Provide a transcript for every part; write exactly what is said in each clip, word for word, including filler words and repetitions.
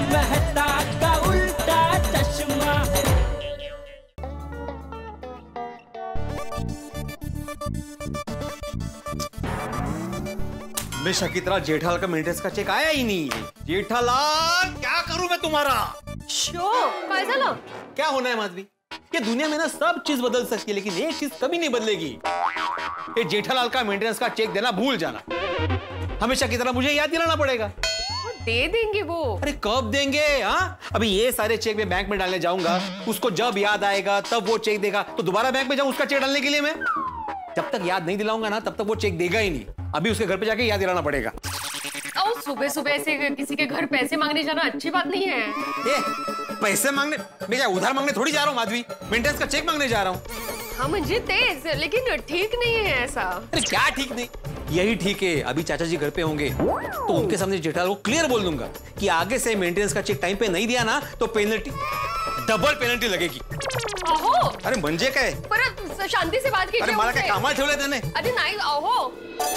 मेहता का उल्टा चश्मा। हमेशा की तरह जेठालाल का मेंटेनेंस का चेक आया ही नहीं। जेठालाल क्या करूं मैं तुम्हारा? शो काय झालं? क्या होना है माधवी? ये दुनिया में ना सब चीज बदल सकती है लेकिन एक चीज कभी नहीं बदलेगी। ये जेठालाल का मेंटेनेंस का चेक देना भूल जाना। हमेशा की तरह मुझे याद दिलाना पड़ेगा। दे देंगे वो। अरे कब देंगे? हाँ अभी ये सारे चेक मैं बैंक में डालने जाऊंगा, उसको जब याद आएगा तब वो चेक देगा, तो दोबारा बैंक में जाऊं उसका चेक डालने के लिए मैं? जब तक याद नहीं दिलाऊंगा ना तब तक वो चेक देगा ही नहीं। अभी उसके घर पे जाके याद दिलाना पड़ेगा। और सुबह सुबह से किसी के घर पैसे मांगने जाना अच्छी बात नहीं है। ए, पैसे मांगने? मैं क्या उधार मांगने थोड़ी जा रहा हूँ माधवी, मेंटेनेंस का चेक मांगने जा रहा हूँ। हाँ मुझे तेज, लेकिन ठीक नहीं है ऐसा। अरे क्या ठीक नहीं? यही ठीक है। अभी चाचा जी घर पे होंगे तो उनके सामने जेठालाल को क्लियर बोल दूंगा कि आगे से मेंटेनेंस का चेक टाइम पे नहीं दिया ना तो पेनल्टी, डबल पेनल्टी लगेगी। अहो अरे म्हणजे काय? पर शांती से बात कीजिए। अरे मला काय कामाला ठेवलंय त्याने? अरे नाही अहो।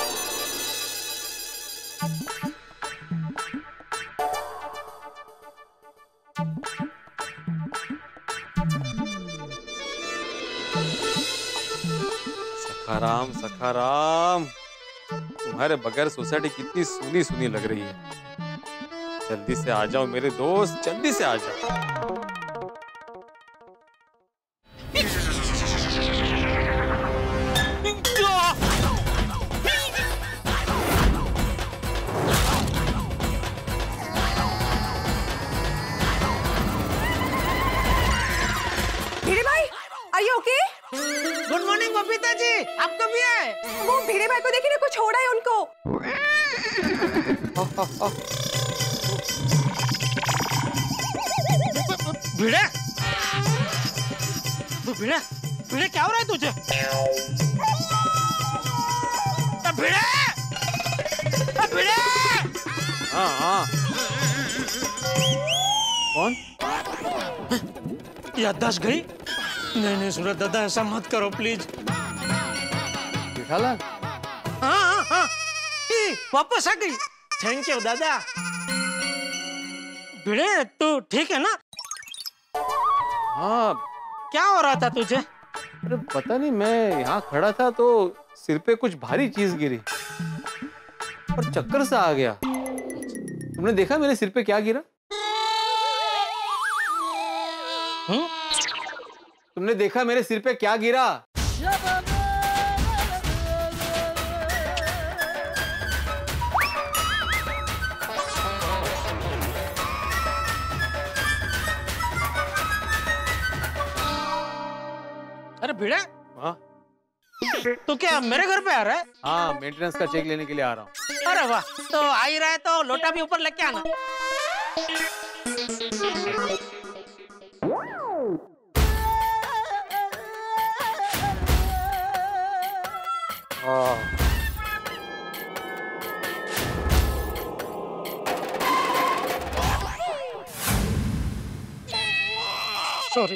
सखाराम सखाराम, तुम्हारे बगैर सोसाइटी कितनी सूनी सूनी लग रही है। जल्दी से आ जाओ मेरे दोस्त, जल्दी से आ जाओ। भिड़े भाई, are you okay? Good morning Babita ji, आप कब भी आए? वो भिड़े भाई को देखिए ना, कुछ हो रहा है उनको। भिड़े, भिड़े, भिड़े क्या हो रहा है तुझे? भिड़े, भिड़े। हाँ हाँ। कौन? याददाश्त गई? नहीं नहीं सूरज दादा, ऐसा मत करो प्लीज। जेठालाल? हाँ हाँ हाँ, वापस आ गई। थैंक यू दादा। भिड़े तू ठीक है ना? हाँ। क्या हो रहा था तुझे? अरे पता नहीं, मैं यहाँ खड़ा था तो सिर पे कुछ भारी चीज गिरी और चक्कर सा आ गया। तुमने देखा मेरे सिर पे क्या गिरा? हम्म? तुमने देखा मेरे सिर पे क्या गिरा? अरे भिड़े, हाँ तो क्या मेरे घर पे आ रहा है? हाँ, मेंटेनेंस का चेक लेने के लिए आ रहा हूँ। अरे वाह, तो आ ही रहा है तो लोटा भी ऊपर लेके आना। Sorry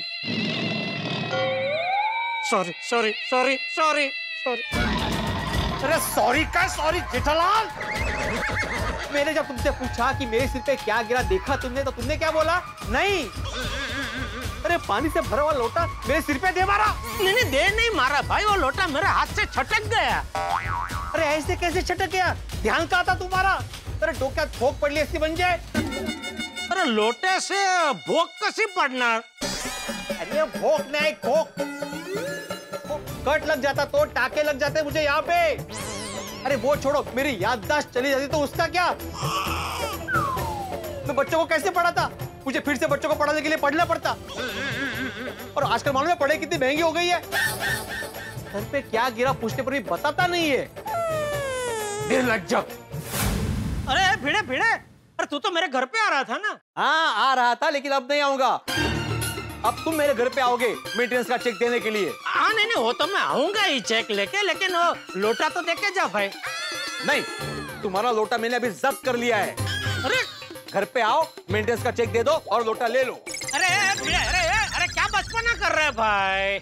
sorry sorry sorry sorry sorry. अरे सॉरी का सॉरी जेठालाल। मैंने जब तुमसे पूछा कि मेरे सिर पे क्या गिरा, देखा तुमने, तो तुमने क्या बोला? नहीं। अरे पानी से भरा हुआ लोटा मेरे सिर पे दे मारा। नहीं नहीं, दे नहीं मारा भाई, वो लोटा मेरे हाथ से छटक गया। अरे ऐसे कैसे छटक गया? ध्यान कहाँ था तुम्हारा? अरे डोक्यात ठोक पडली असती म्हणजे? अरे लोटे से भोग कशी पडणार? अरे भोग नहीं, ठोक। कट लग जाता तो, टाके लग जाते मुझे यहाँ पे। अरे वो छोड़ो, मेरी याददाश्त चली जाती तो उसका क्या? मैं बच्चों को कैसे पढ़ाता? मुझे फिर से बच्चों को पढ़ाने के लिए पढ़ना पड़ता। और आजकल मालूम है पढ़ाई कितनी महंगी हो गई है। सर पे क्या गिरा पूछने पर भी बताता नहीं है। निर्लज्ज। अरे भिड़े भिड़े, अरे तू तो मेरे घर पे आ रहा था ना? हाँ आ रहा था, लेकिन अब नहीं आऊंगा। अब तुम मेरे घर पे आओगे मेंटेनेंस का चेक देने के लिए। हाँ नहीं नहीं, वो तो मैं आऊंगा ही चेक लेके, लेकिन वो लोटा तो देके जा भाई। नहीं, तुम्हारा लोटा मैंने अभी जब्त कर लिया है। अरे घर पे आओ, मेंटेनेंस का चेक दे दो और लोटा ले लो। अरे भिड़े, अरे अरे क्या बचपना कर रहे भाई?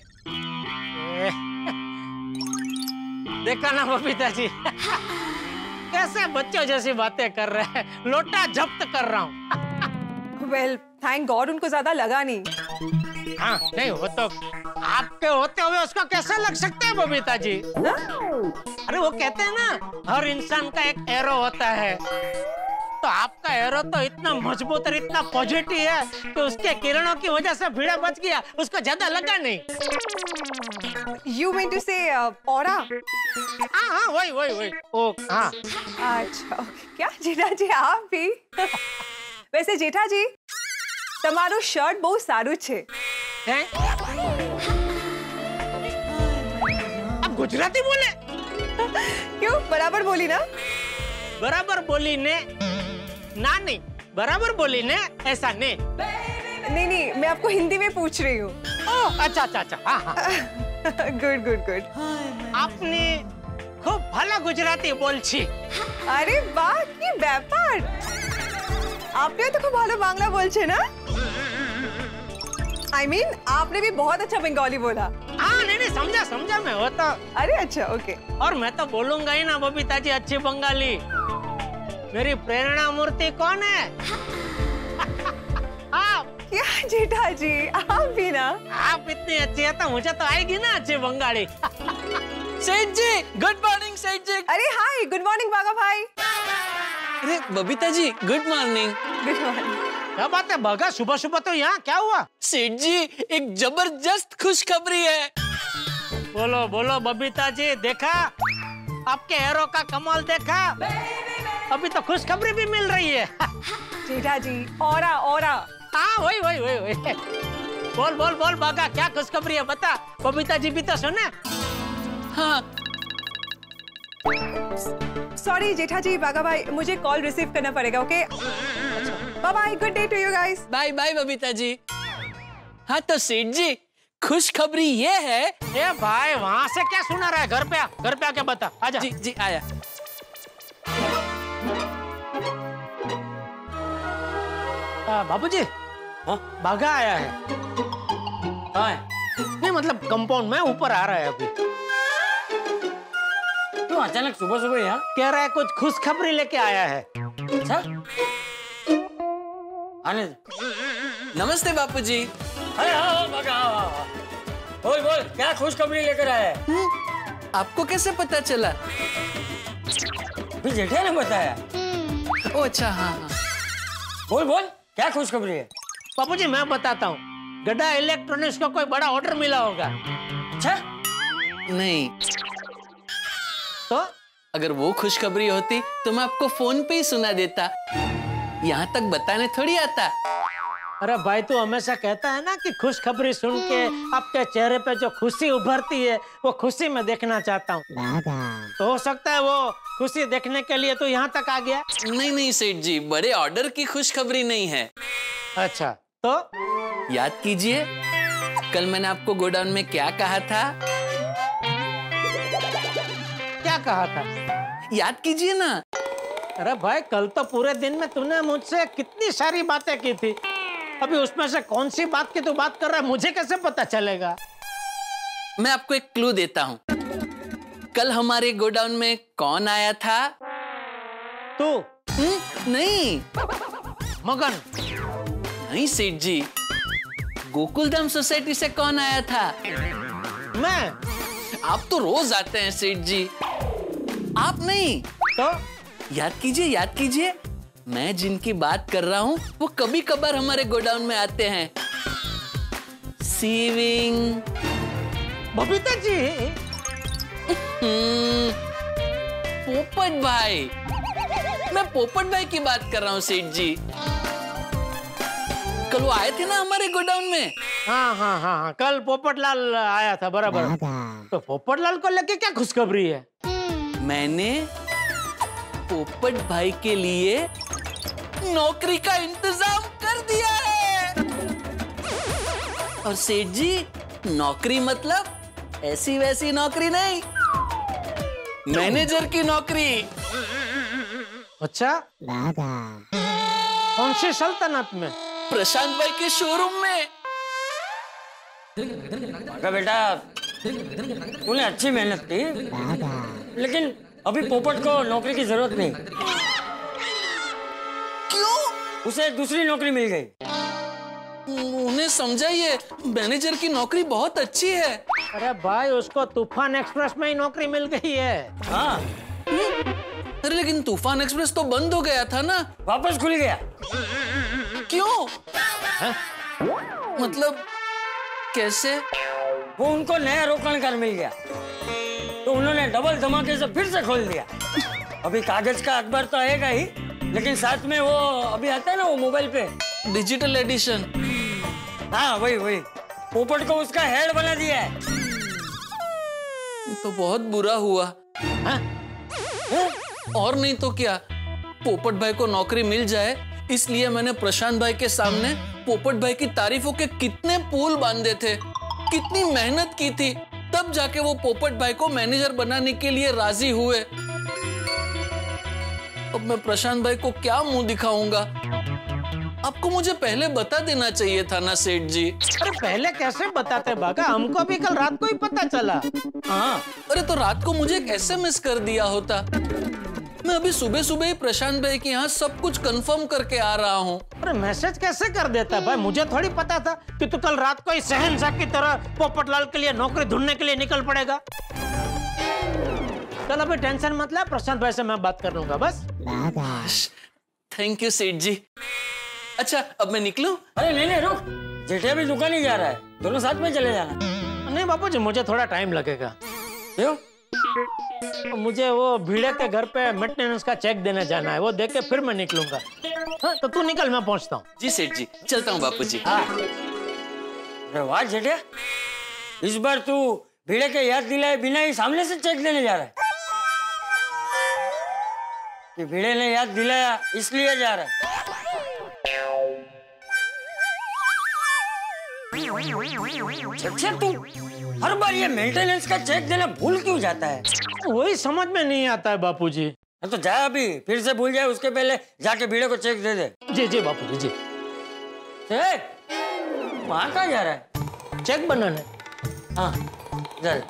देखा ना बबीता जी, कैसे बच्चों जैसी बातें कर रहे हैं। लोटा जब्त कर रहा हूँ। वेल थैंक गॉड उनको ज्यादा लगा नहीं। हाँ नहीं, वो तो आपके होते हुए उसको कैसे लग सकता है बबीता जी? हाँ? अरे वो कहते हैं ना, हर इंसान का एक एरो होता है, तो आपका एरो तो इतना मजबूत और इतना पॉजिटिव है कि उसके किरणों की वजह से भीड़ा बच गया, उसको ज्यादा लगा नहीं। You mean to say aura? हाँ हाँ वही वही वही ओ हाँ। अच्छा okay. क्या जेठा जी आप भी? वैसे जेठा जी તમારું શર્ટ બહુ સારું છે। हैं? आप गुजराती बोले? क्यों बराबर बोली ना? बराबर बोली ने ना नहीं, बराबर बोली ने ऐसा ने। नहीं नहीं मैं आपको हिंदी में पूछ रही हूँ। ओह अच्छा अच्छा अच्छा हाँ हाँ। Good good good. आपने खूब भला गुजराती बोल छी। अरे वाह की व्यापार। आपने तो खूब भालो बांग्ला बोल छे ना? आई I मीन mean, आपने भी बहुत अच्छा बंगाली बोला। हाँ नहीं नहीं समझा समझा मैं वो तो। अरे अच्छा ओके। और मैं तो बोलूंगा ही ना बबीता जी अच्छी बंगाली। मेरी प्रेरणा मूर्ति कौन है? आप। क्या जेठा जी आप भी ना? आप इतनी अच्छी है तो मुझे तो आएगी ना अच्छी बंगाली। सेठ जी गुड मॉर्निंग। सेठ जी अरे हाय गुड मॉर्निंग बागा भाई। अरे Babita ji good morning. Good morning. क्या बात है भगा, सुबह सुबह तो यहाँ क्या हुआ? सेठ जी एक जबरदस्त खुशखबरी है। बोलो बोलो बबीता जी, देखा आपके एरो का कमाल देखा। अभी तो खुशखबरी भी मिल रही है। जेठा जी औरा औरा। हाँ वही वही वही वही। बोल बोल बोल बागा क्या खुशखबरी है बता, बबीता जी भी तो सुने। हाँ सॉरी जेठा जी बागा भाई मुझे कॉल रिसीव करना पड़ेगा okay. Bye bye good day to you guys. Bye bye Babita ji. हाँ तो सेठ जी खुशखबरी ये है। ए भाई वहाँ से क्या सुना रहा है, घर पे आ, घर पे आके बता। आजा। जी जी आया। बाबूजी हाँ बागा आया है। हाँ है? नहीं मतलब कंपाउंड में ऊपर आ रहा है अभी। क्यों अचानक सुबह सुबह यहाँ? कह रहा है कुछ खुशखबरी लेके आया है। अच्छा आने। नमस्ते बापूजी। अरे हाँ बागा हाँ बोल बोल क्या खुशखबरी लेकर आया है? आपको कैसे पता चला? भी जेठे ने बताया। ओ अच्छा हाँ हाँ बोल बोल क्या खुशखबरी है? बाबूजी मैं बताता हूँ, गड्ढा इलेक्ट्रॉनिक्स को कोई बड़ा ऑर्डर मिला होगा। अच्छा नहीं, तो अगर वो खुशखबरी होती तो मैं आपको फोन पे ही सुना देता, यहाँ तक बताने थोड़ी आता। अरे भाई तू हमेशा कहता है ना कि खुशखबरी सुन के आपके चेहरे पे जो खुशी उभरती है वो खुशी में देखना चाहता हूँ। तो हो सकता है वो खुशी देखने के लिए तू यहाँ तक आ गया। नहीं नहीं सेठ जी, बड़े ऑर्डर की खुशखबरी नहीं है। अच्छा तो याद कीजिए कल मैंने आपको गोडाउन में क्या कहा था? क्या कहा था? याद कीजिए ना। अरे भाई कल तो पूरे दिन में तूने मुझसे कितनी सारी बातें की थी, अभी उसमें से कौन सी बात की तू बात कर रहा है मुझे कैसे पता चलेगा? मैं आपको एक क्लू देता हूँ। कल हमारे गोडाउन में कौन आया था? तू? हम्म, नहीं मगन? नहीं सेठ जी, गोकुलधाम सोसाइटी से कौन आया था? मैं? आप तो रोज आते हैं सेठ जी। आप नहीं तो याद कीजिए याद कीजिए, मैं जिनकी बात कर रहा हूँ वो कभी कभार हमारे गोडाउन में आते हैं। सीविंग। बबीता जी? हम्म, पोपट भाई। मैं पोपट भाई की बात कर रहा हूँ सेठ जी। कल वो आए थे ना हमारे गोडाउन में। हाँ हाँ हाँ हाँ कल पोपटलाल आया था बराबर। तो पोपटलाल को लेके क्या खुशखबरी है? मैंने पोपट भाई के लिए नौकरी का इंतजाम कर दिया है। और सेठ जी नौकरी मतलब ऐसी वैसी नौकरी नहीं, मैनेजर की नौकरी। अच्छा कौन सी सल्तनत में? प्रशांत भाई के शोरूम में। बेटा तूने अच्छी मेहनत की, लेकिन अभी पोपट को नौकरी की जरूरत नहीं। क्यों? उसे दूसरी नौकरी मिल गई। उन्हें समझाइए, मैनेजर की नौकरी बहुत अच्छी है। अरे भाई उसको तूफान एक्सप्रेस में ही नौकरी मिल गई है। हाँ, अरे लेकिन तूफान एक्सप्रेस तो बंद हो गया था ना। वापस खुल गया। क्यों? हाँ? मतलब कैसे? वो उनको नया रोकन कर मिल गया, तो उन्होंने डबल धमाके से फिर से खोल दिया। अभी कागज का अखबार तो आएगा ही, लेकिन साथ में वो अभी आता है ना वो मोबाइल पे डिजिटल एडिशन। हाँ वही वही, पोपट को उसका हेड बना दिया है। तो बहुत बुरा हुआ। हाँ? और नहीं तो क्या, पोपट भाई को नौकरी मिल जाए इसलिए मैंने प्रशांत भाई के सामने पोपट भाई की तारीफों के कितने पुल बांधे थे, कितनी मेहनत की थी, तब जाके वो पोपट भाई को मैनेजर बनाने के लिए राजी हुए। अब मैं प्रशांत भाई को क्या मुंह दिखाऊंगा? आपको मुझे पहले बता देना चाहिए था ना सेठ जी। अरे पहले कैसे बताते बाका, हमको भी कल रात को ही पता चला। हाँ, अरे तो रात को मुझे एक एसएमएस कर दिया होता। मैं अभी सुबह सुबह ही प्रशांत भाई के यहाँ सब कुछ कंफर्म करके आ रहा हूँ। अरे मैसेज कैसे कर देता भाई, मुझे थोड़ी पता था कि तू कल रात को ही शहंशाह की तरह पोपटलाल के लिए नौकरी ढूंढने के लिए निकल पड़ेगा। चल अभी टेंशन मत ले, प्रशांत भाई से मैं बात कर लूंगा बस। थैंक यू सेठ जी। अच्छा अब मैं निकलूं? अरे नहीं नहीं रुक, जेठिया भी दुकान ही जा रहा है, दोनों साथ में चले जाना। नहीं बापूजी, मुझे थोड़ा टाइम लगेगा। क्यों? मुझे वो भीड़े के घर पे मेंटेनेंस का चेक देने जाना है, वो देख के फिर मैं निकलूंगा। हाँ, तो तू निकल, मैं पहुंचता हूँ। जी सेठ जी, चलता हूँ बापूजी। हाँ। अरे वाह जेठिया, इस बार तू भीड़े के याद दिलाए बिना ही सामने से चेक देने जा रहा है कि भीड़े ने याद दिलाया इसलिए जा रहा है? अच्छा तू हर बार ये मेंटेनेंस का चेक देना भूल क्यों जाता है? वही समझ में नहीं आता है बापूजी। तो जा अभी, फिर से भूल जाए उसके पहले जाके भीड़े को चेक दे दे। जी जी बापूजी जी। चेक? वहाँ कहाँ जा रहा है? चेक बनाने। हाँ चल।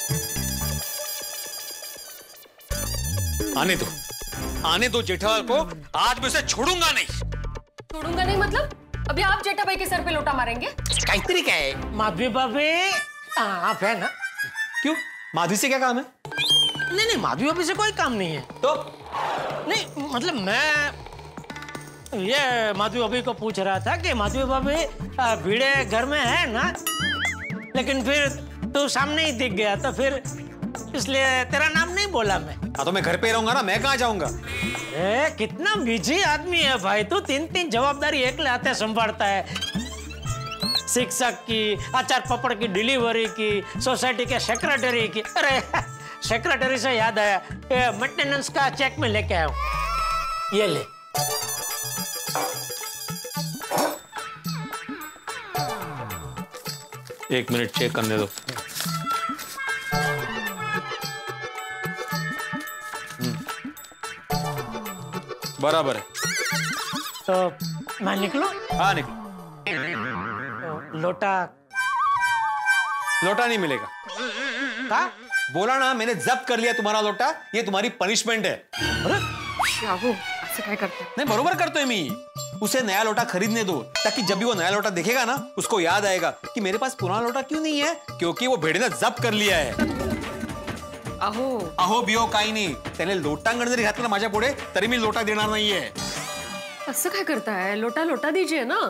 आने दो, आने दो जेठालाल को, आज मैं उसे छोड़ूंगा नहीं। छोड़ूंगा नहीं मतलब? अभी आप जेठा भाई के सर पे लोटा मारेंगे? कई तरीका है। माधवी भाभी आप है ना? क्यों, माधवी से क्या काम है? नहीं नहीं, माधवी भाभी से कोई काम नहीं है। तो नहीं मतलब मैं ये माधवी भाभी को पूछ रहा था कि माधवी भाभी भीड़े घर में है ना, लेकिन फिर तू सामने ही दिख गया तो फिर इसलिए तेरा नाम नहीं बोला मैं। हाँ तो मैं घर पे रहूंगा ना, मैं कहाँ जाऊंगा? अरे कितना बिजी आदमी है भाई तू, तीन तीन जवाबदारी एक हाथे संभालता है। शिक्षक की, अचार पापड़ की डिलीवरी की, सोसाइटी के सेक्रेटरी की। अरे सेक्रेटरी से याद आया, मेंटेनेंस का चेक में लेके आया हूँ, ये ले। एक मिनट चेक करने दो। बराबर है। तो मैं निकलूं? हाँ निकल। तो लोटा लोटा नहीं मिलेगा। का? बोला ना, मैंने जब्त कर लिया तुम्हारा लोटा, ये तुम्हारी पनिशमेंट है। अरे शाहू, ऐसे क्या करते हैं? नहीं बरोबर करते मी, उसे नया लोटा खरीदने दो, ताकि जब भी वो नया लोटा देखेगा ना, उसको याद आएगा कि मेरे पास पुराना लोटा क्यों नहीं है, क्योंकि वो भेड़े ने जब्त कर लिया है। अहो अहो बियो काही नाही, त्याने लोटांगण जरी घातलं माझ्या पुढे तरी मी लोटा देणार नाहीये। ऐसा क्या करता है? लोटा लोटा दीजिए ना।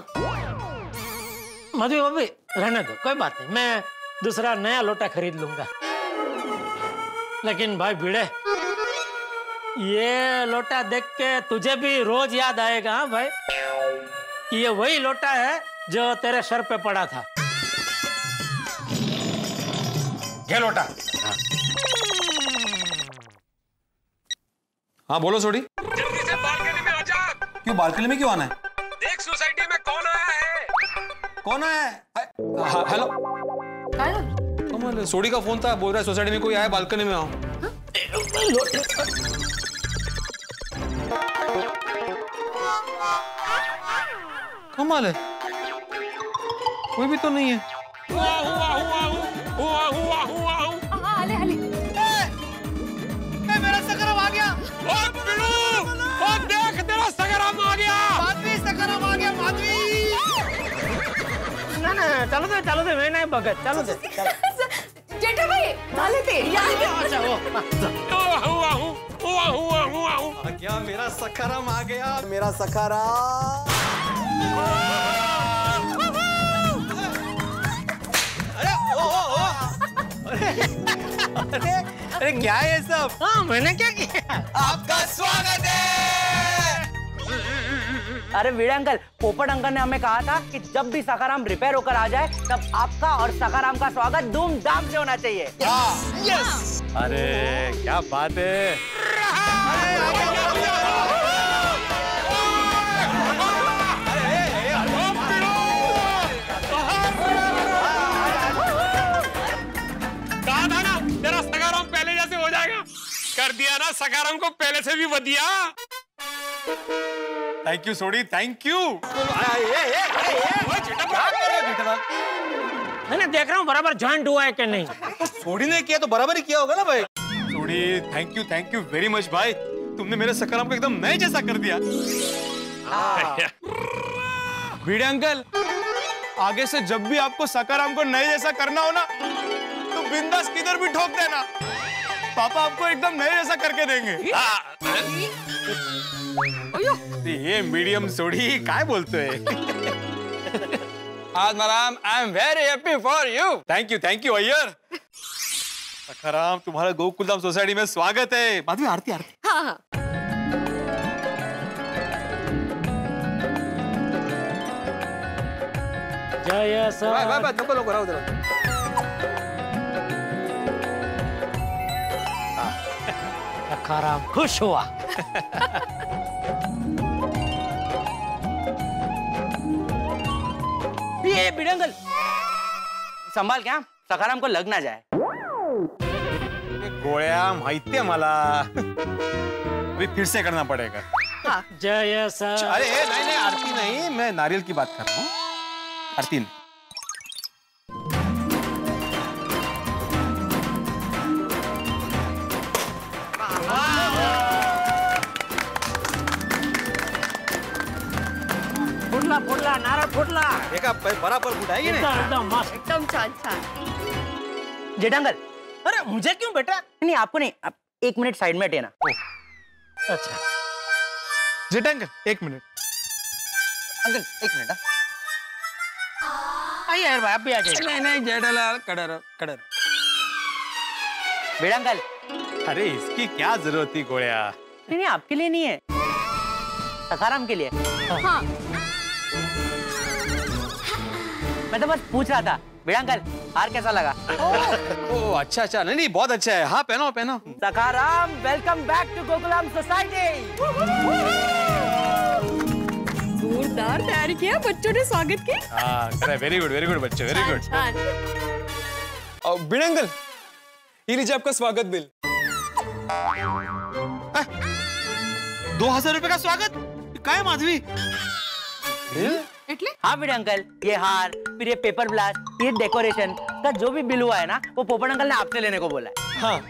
माधवी भाभी रहने दो, कोई बात नहीं, मैं दूसरा नया लोटा खरीद लूंगा। लेकिन भाई भिड़े, ये लोटा देख के तुझे भी रोज याद आएगा हाँ भाई, कि ये वही लोटा है जो तेरे सर पे पड़ा था। घे लोटा। हाँ बोलो सोडी। जल्दी से बालकनी में आ जा। क्यों बालकनी में क्यों आना है? देख सोसाइटी में कौन आया है। कौन आया है? हाँ, हेलो। कमाल है, सोडी का फोन था, बोल रहा है सोसाइटी में कोई आया, बालकनी में आओ। कमाल है, कोई भी तो नहीं है। हुआ हुआ हुआ हुआ हुआ हुआ हुआ। हाँ हले हले। मेरा सकराम आ गया। और बिलू, और देख तेरा सकराम आ गया। माधवी सकराम आ गया, माधवी। ચાલો દે ચાલો દે મેં નહીં ભગત ચાલો દે जेठा भाई डाले थे अच्छा वो आऊ आऊ आऊ आऊ आऊ आ गया मेरा सखाराम आ गया मेरा सखाराम। अरे ओ ओ ओ अरे अरे अरे क्या है ये सब? हाँ मैंने क्या किया? आपका स्वागत है। अरे वीर अंकल, पोपट अंकल ने हमें कहा था कि जब भी सखाराम रिपेयर होकर आ जाए तब आपका और सखाराम का स्वागत धूमधाम से होना चाहिए। यस। अरे क्या बात है। कहा था ना तेरा सखाराम पहले जैसे हो जाएगा। कर दिया ना सखाराम को पहले से भी बढ़िया। Thank you Sodhi, thank you. मैंने देख रहा हूँ बराबर जॉइंट हुआ है कि नहीं। सोडी ने किया तो बराबर ही किया होगा ना भाई। Sodhi thank you thank you very much भाई, तुमने मेरे सखाराम को एकदम नए जैसा कर दिया। भिड़े अंकल, आगे से जब भी आपको सखाराम को नए जैसा करना हो ना तो बिंदास किधर भी ठोक देना, पापा आपको एकदम नए जैसा करके देंगे। ये मीडियम सोडी काय बोलतोय? Atmaram, I am very happy for you. Thank you thank you Iyer. Sakharam तुम्हारा गोकुलधाम सोसाइटी में स्वागत है। बाद में आरती आरती। हाँ हाँ जय सर बाय बाय बाय नको नको राहू दे। सखाराम खुश हुआ। ये वीर अंकल, संभाल क्या सखाराम को लग ना जाए। गोळ्या माहितीये मला, अभी फिर से करना पड़ेगा। जय सर। अरे नहीं नहीं आरती नहीं, मैं नारियल की बात कर रहा हूँ। आरती नहीं। फुटला फुटला नारळ फुटला देखा बराबर फुटाएगी ना। एकदम मस्त। एकदम छान छान। जेठा अंकल, अरे मुझे क्यों बेटा? नहीं आपको नहीं, आप एक मिनट साइड में हटे ना। अच्छा जेठा अंकल एक मिनट। अंकल एक मिनट। आइए यार भाई आप भी आ जाइए। नहीं नहीं जेठालाल, खड़ा रहो खड़ा रहो। वीर अंकल, अरे इसकी क्या जरूरत थी गोळ्या? नहीं नहीं आपके लिए नहीं है, सखाराम के लिए। हाँ मैं तो बस पूछ रहा था। वीर अंकल, हार कैसा लगा? ओ अच्छा अच्छा, नहीं नहीं बहुत अच्छा है। हाँ पहनो पहनो। Sakharam, welcome back to Gokuldham society. जोरदार तैयारी किया बच्चों ने स्वागत की। हाँ वेरी गुड वेरी गुड बच्चे, वेरी गुड। छान। और भिड़े अंकल, ये लीजिए आपका स्वागत बिल। दो हजार रुपए का स्वागत क्या है माधवी? એટલે हाँ वीर अंकल, ये हार, फिर ये पेपर ब्लास्ट, ये डेकोरेशन का जो भी बिल हुआ है ना, वो पोपट अंकल ने आपसे लेने को बोला है। हाँ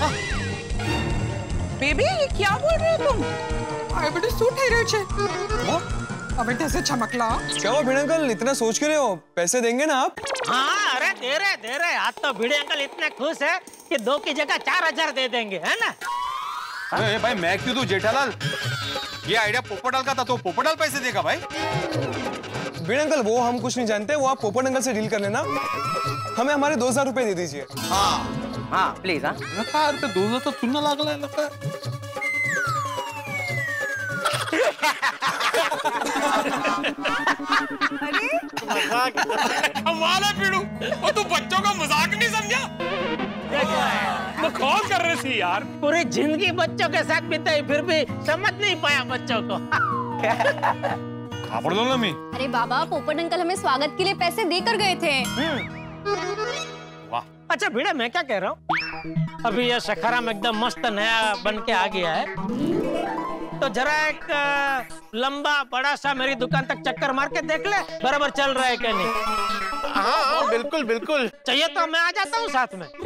बेबी ये क्या बोल रहे हो तुम? अरे बेटे सूट है रे छे। अबे कैसे चमकला? क्या हुआ भिड़े अंकल, इतना सोच के रहे हो? पैसे देंगे ना आप? हाँ अरे दे रहे दे रहे। आज तो भिड़े अंकल इतने खुश है कि दो की जगह चार हजार दे देंगे, है ना? अरे भाई मैं क्यों दूं जेठालाल? ये आइडिया पोपटाल का था तो पोपटाल पैसे देगा भाई। भिड़े अंकल वो हम कुछ नहीं जानते, वो आप पोपट अंकल से डील कर लेना। हमें हमारे दो हजार रुपए दे दीजिए। हाँ हाँ प्लीज। हाँ नका रुपये दो हजार तो चुनना लागला है नका। कमाल है पीड़ू, और तू बच्चों का मजाक नहीं समझा? मखौल कर रही थी यार। पूरी जिंदगी बच्चों के साथ बिताई फिर भी समझ नहीं पाया बच्चों को। खापड़ दो ना मी। अरे बाबा, पोपट अंकल हमें स्वागत के लिए पैसे देकर गए थे। वाह। अच्छा भिड़े मैं क्या कह रहा हूँ, अभी ये सखाराम एकदम मस्त नया बन के आ गया है, तो जरा एक लंबा बड़ा सा मेरी दुकान तक चक्कर मार के देख ले बराबर चल रहा है क्या नहीं। हाँ हाँ बिल्कुल बिल्कुल। चाहिए तो मैं आ जाता हूँ साथ में।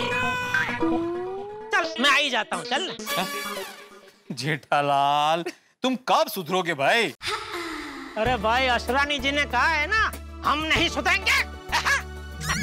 चल मैं आ ही जाता हूँ, चल ना। जेठालाल तुम कब सुधरोगे भाई? अरे भाई असरानी जी ने कहा है ना, हम नहीं सुधरेंगे।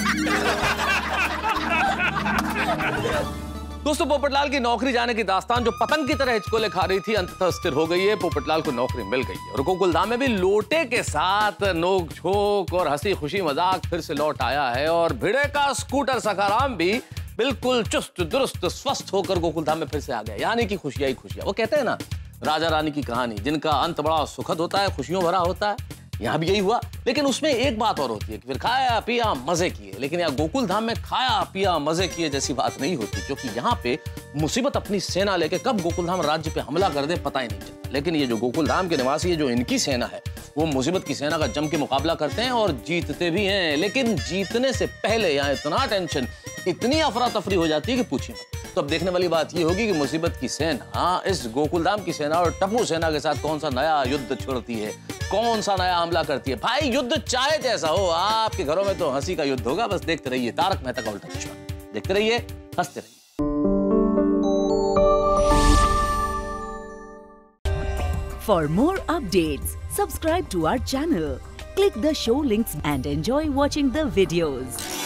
दोस्तों, पोपटलाल की नौकरी जाने की दास्तान जो पतंग की तरह हिचकोले खा रही थी, अंततः स्थिर हो गई है। पोपटलाल को नौकरी मिल गई है और गोकुलधाम में भी लोटे के साथ नोक झोंक और हंसी खुशी मजाक फिर से लौट आया है। और भिड़े का स्कूटर सखाराम भी बिल्कुल चुस्त दुरुस्त स्वस्थ होकर गोकुलधाम में फिर से आ गया, यानी कि खुशियां ही खुशियां। वो कहते हैं ना, राजा रानी की कहानी जिनका अंत बड़ा सुखद होता है, खुशियों भरा होता है, यहाँ भी यही हुआ। लेकिन उसमें एक बात और होती है कि फिर खाया पिया मजे किए, लेकिन यहाँ गोकुलधाम में खाया पिया मजे किए जैसी बात नहीं होती, क्योंकि यहाँ पे मुसीबत अपनी सेना लेके कब गोकुलधाम राज्य पे हमला कर दे पता ही नहीं चलता। लेकिन ये जो गोकुलधाम के निवासी है, जो इनकी सेना है, वो मुसीबत की सेना का जम के मुकाबला करते हैं और जीतते भी हैं। लेकिन जीतने से पहले यहाँ इतना टेंशन, इतनी अफरा तफरी हो जाती है कि पूछिए मत। तो अब देखने वाली बात ये होगी कि मुसीबत की सेना इस गोकुलधाम की सेना और टप्पू सेना के साथ कौन सा नया युद्ध छेड़ती है, कौन सा नया हमला करती है। भाई युद्ध चाहे जैसा हो, आपके घरों में तो हंसी का युद्ध होगा। बस देखते रहिए तारक मेहता का उल्टा चश्मा, देखते रहिए, हंसते रहिए। For more updates, subscribe to our channel, click the show links and enjoy watching the videos.